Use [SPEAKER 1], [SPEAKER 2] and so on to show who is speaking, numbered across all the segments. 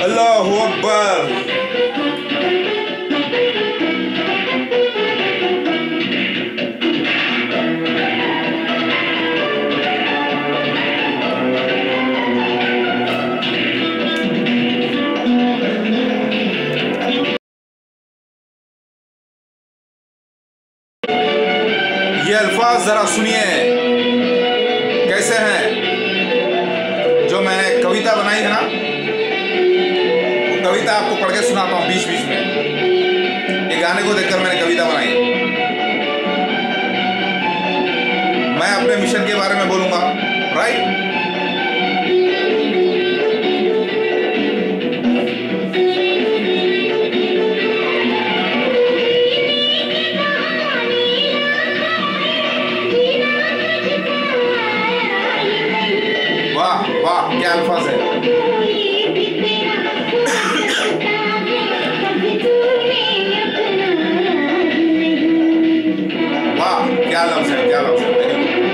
[SPEAKER 1] अल्लाहू अकबर। ये अल्फाज जरा सुनिए कैसे हैं। जो मैंने कविता बनाई है ना, वो कविता आपको पढ़ के सुनाता हूँ बीच बीच में। ये गाने को देखकर मैंने कविता बनाई। मैं अपने मिशन के बारे में बोलूंगा, राइट। वाह क्या अल्फाज है। वाह क्या लफ्ज है, क्या लफ्ज है।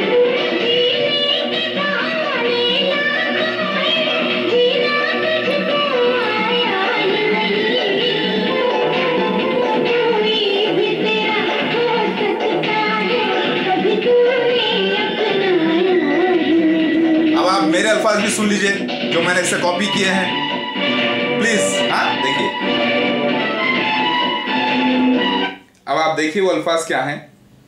[SPEAKER 1] मेरे अल्फाज भी सुन लीजिए जो मैंने इससे कॉपी किए हैं प्लीज। हाँ देखिए, अब आप देखिए वो अल्फाज क्या हैं।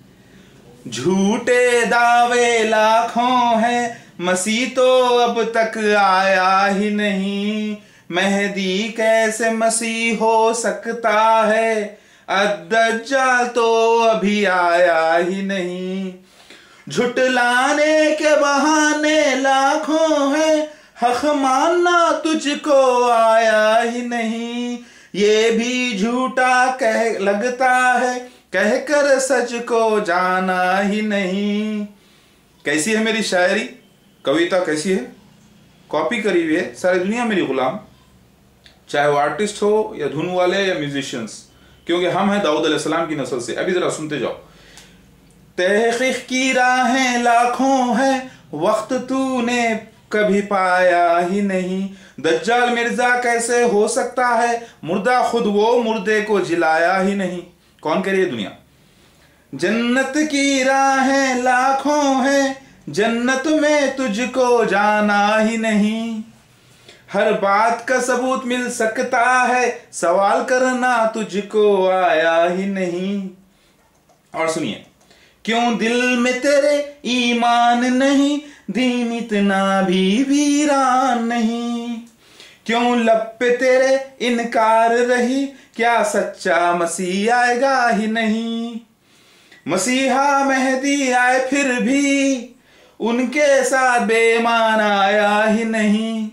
[SPEAKER 1] झूठे दावे लाखों हैं, मसीह तो अब तक आया ही नहीं। मेहदी कैसे मसीह हो सकता है, अद-दज्जाल तो अभी आया ही नहीं। झुटलाने के बहाने लाखों हैं, हक मानना तुझको आया ही नहीं। ये भी झूठा कह लगता है, कहकर सच को जाना ही नहीं। कैसी है मेरी शायरी, कविता कैसी है, कॉपी करी हुई है। सारी दुनिया मेरी गुलाम, चाहे वो आर्टिस्ट हो या धुन वाले या म्यूजिशियंस, क्योंकि हम हैं दाऊद अलैहिस्सलाम की नस्ल से। अभी जरा सुनते जाओ। तहकीक की राहें लाखों हैं, वक्त तूने कभी पाया ही नहीं। दज्जाल मिर्जा कैसे हो सकता है, मुर्दा खुद वो मुर्दे को जिलाया ही नहीं। कौन कह रही है दुनिया। जन्नत की राहें लाखों हैं, जन्नत में तुझको जाना ही नहीं। हर बात का सबूत मिल सकता है, सवाल करना तुझको आया ही नहीं। और सुनिए, क्यों दिल में तेरे ईमान नहीं, दीन इतना भी वीरान नहीं। क्यों लब पे तेरे इनकार रही, क्या सच्चा मसीह आएगा ही नहीं। मसीहा मेहदी आए फिर भी, उनके साथ बेईमान आया ही नहीं।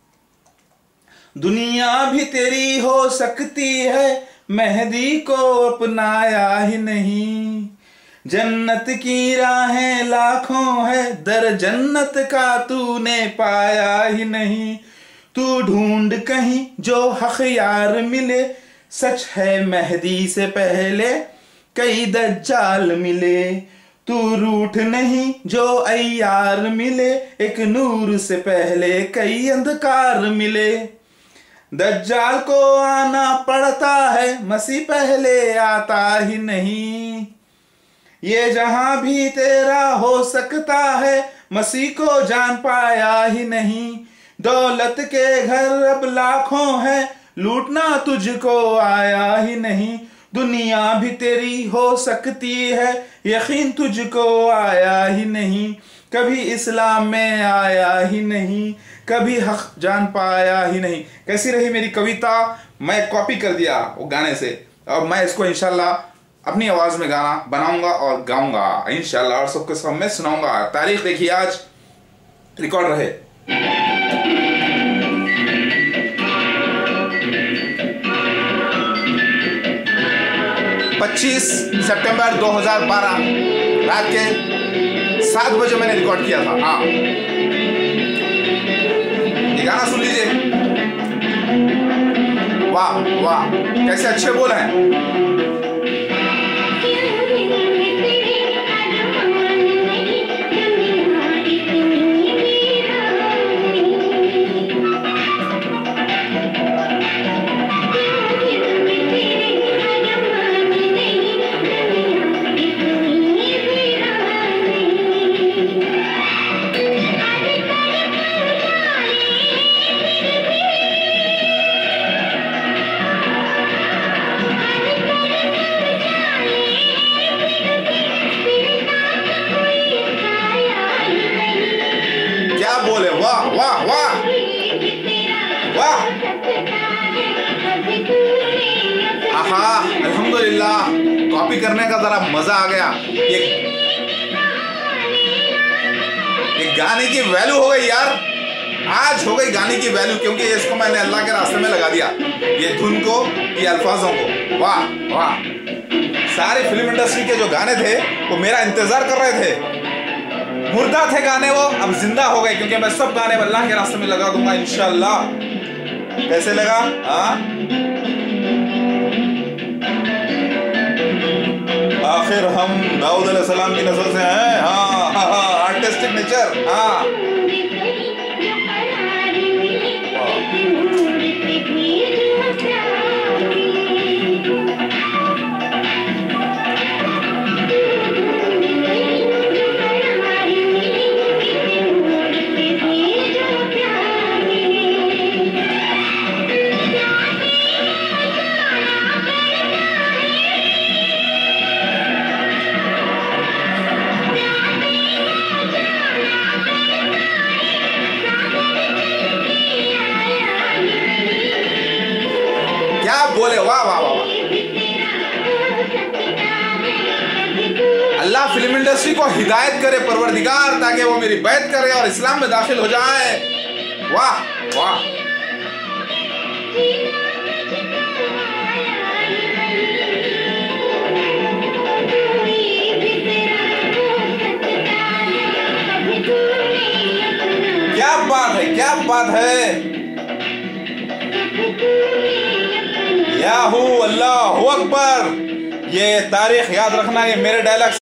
[SPEAKER 1] दुनिया भी तेरी हो सकती है, मेहदी को अपनाया ही नहीं। जन्नत की राहें लाखों है, दर जन्नत का तूने पाया ही नहीं। तू ढूंढ कहीं जो हक यार मिले, सच है मेहदी से पहले कई दज्जाल मिले। तू रूठ नहीं जो अय्यार मिले, एक नूर से पहले कई अंधकार मिले। दज्जाल को आना पड़ता है, मसीह पहले आता ही नहीं। ये जहां भी तेरा हो सकता है, मसीह को जान पाया ही नहीं। दौलत के घर अब लाखों है, लूटना तुझको आया ही नहीं। दुनिया भी तेरी हो सकती है, यकीन तुझको आया ही नहीं। कभी इस्लाम में आया ही नहीं, कभी हक जान पाया ही नहीं। कैसी रही मेरी कविता, मैं कॉपी कर दिया वो गाने से। अब मैं इसको इंशाल्लाह अपनी आवाज में गाना बनाऊंगा और गाऊंगा इंशाल्लाह, और सबके सामने सुनाऊंगा। तारीख देखिए, आज रिकॉर्ड रहे 25 सितंबर 2012 रात के 7 बजे मैंने रिकॉर्ड किया था। हाँ, ये गाना सुन लीजिए। वाह वाह, कैसे अच्छे बोल हैं। कॉपी करने का जरा मजा आ गया। ये गाने की वैल्यू हो गई यार, आज हो गई गाने की वैल्यू, क्योंकि इसको मैंने अल्लाह के रास्ते में लगा दिया, ये धुन को, ये अल्फाजों को। वाह वाह, सारे फिल्म इंडस्ट्री के जो गाने थे वो मेरा इंतजार कर रहे थे, मुर्दा थे गाने वो, अब जिंदा हो गए, क्योंकि मैं सब गाने अल्लाह के रास्ते में लगा दूंगा इंशाल्लाह। कैसे लगा? आखिर हम दाऊद अलैहिस्सलाम की नस्ल से हैं। Artistic nature. क्या बोले, वाह वाह वाह। अल्लाह फिल्म इंडस्ट्री को हिदायत करे परवरदिगार, ताकि वो मेरी बैत करे और इस्लाम में दाखिल हो जाए। वाह वाह। क्या बात है, क्या बात है। याहू अल्लाहू अकबर। ये तारीख याद रखना, ये मेरे डायलॉग